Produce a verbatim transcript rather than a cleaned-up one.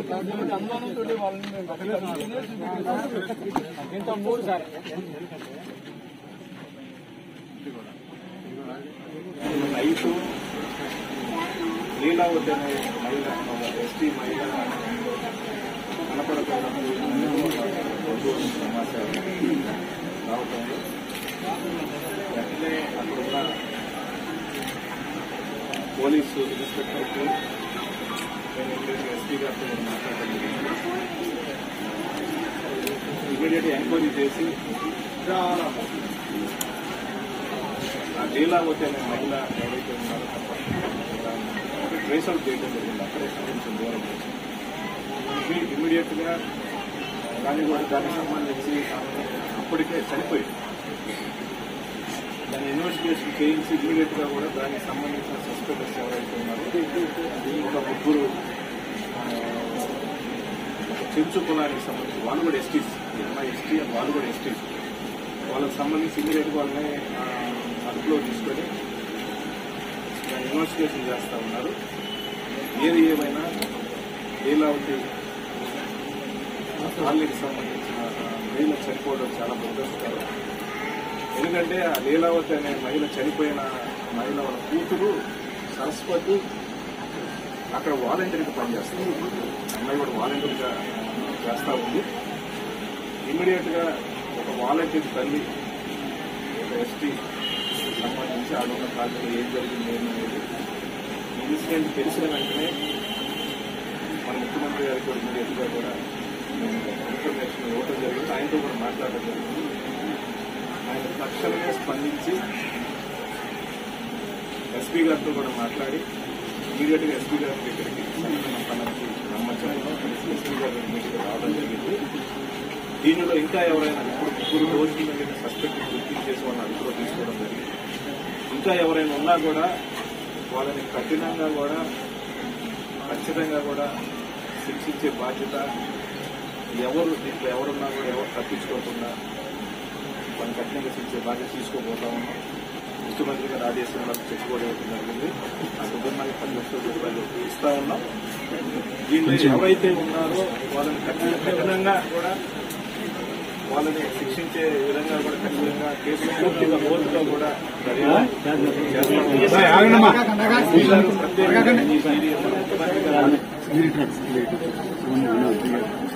అనుమానంతో వాళ్ళని ఇంత మూడు సార్ నైట్ లీలావతి అనే మహిళ ఎస్టీ మహిళ కనపడకపోవడం సమాచారం రావటంలో వెంటనే అక్కడున్న పోలీసు ఇన్స్పెక్టర్కు నేను ఎస్పీ గారితో మాట్లాడటం ఇమీడియట్ ఎంక్వైరీ చేసి చాలా ఆ లీలావతి అనే మహిళ ఎవరైతే ఉన్నారో తప్ప ట్రేస్ అవుట్ చేయడం జరిగింది. అక్కడే కొంచెం దూరం ఇమీడియట్ గా దాన్ని కూడా దానికి సంబంధించి అప్పటికే చనిపోయింది. దాన్ని ఇన్వెస్టిగేషన్ చేయించి ఇమీడియట్ గా కూడా దానికి సంబంధించిన సస్పెక్టర్స్ ఎవరైతే ఉన్నారో ఒక ముగ్గురు చెంచు కులానికి సంబంధించి వాళ్ళు కూడా ఎస్టీస్ అమ్మాయి ఎస్టీ వాళ్ళు కూడా ఎస్టీస్ వాళ్ళకి సంబంధించి ఇమీడియట్ గా వాళ్ళని అదుపులో తీసుకొని దాన్ని ఇన్వెస్టిగేషన్ చేస్తా ఉన్నారు. ఏది ఏమైనా లీలావతి కాలనీకి సంబంధించిన మహిళ చనిపోవడం చాలా దురదృష్టకరం. ఎందుకంటే ఆ లీలావతి అనే మహిళ చనిపోయిన మహిళ వాళ్ళ కూతురు సరస్వతి అక్కడ వాలంటీర్గా పనిచేస్తుంది. అమ్మాయి కూడా వాలంటీర్గా చేస్తా ఉంది. ఇమ్మీడియట్ గా ఒక వాలంటీర్ తల్లి ఒక ఎస్టీ సంబంధించి ఆడున్న కాలంలో ఏం జరిగింది ఏమనేది ఇన్సిడెంట్ తెలిసిన వెంటనే మన ముఖ్యమంత్రి గారికి ఇమీడియట్ గా కూడా ఇన్ఫర్మేషన్ ఇవ్వడం జరిగింది. ఆయనతో కూడా మాట్లాడడం జరిగింది. ఆయన తక్షణమే స్పందించి ఎస్పీ గారితో కూడా మాట్లాడి ఇమీడియట్ గా ఎస్పీ గారి దగ్గరికి పనికి రమ్మచంలో ఎస్పీ గారి మీటింగ్ రావడం జరిగింది. దీనిలో ఇంకా ఎవరైనా ఇప్పుడు ముగ్గురు రోజుల మీద సస్పెక్ట్ గుర్తించేసి వాళ్ళని అదుపులో తీసుకోవడం జరిగింది. ఇంకా ఎవరైనా ఉన్నా కూడా వాళ్ళని కఠినంగా కూడా ఖచ్చితంగా కూడా శిక్షించే బాధ్యత ఎవరు దీంట్లో ఎవరున్నా కూడా ఎవరు తప్పించుకోకుండా వాళ్ళని కఠినంగా శిక్షించే బాధ్యత తీసుకోబోతా ఉన్నాం. ముఖ్యమంత్రి గారి ఆదేశంలో చెక్ కూడా ఇవ్వడం జరిగింది. ఆ కుటుంబానికి పది లక్షల రూపాయలు ఇస్తా ఉన్నాం. దీంట్లో ఎవరైతే ఉన్నారో వాళ్ళని కఠినంగా కూడా వాళ్ళని శిక్షించే విధంగా కూడా ఖచ్చితంగా కేసులు పూర్తిగా కోర్టులో కూడా ప్రత్యేకంగా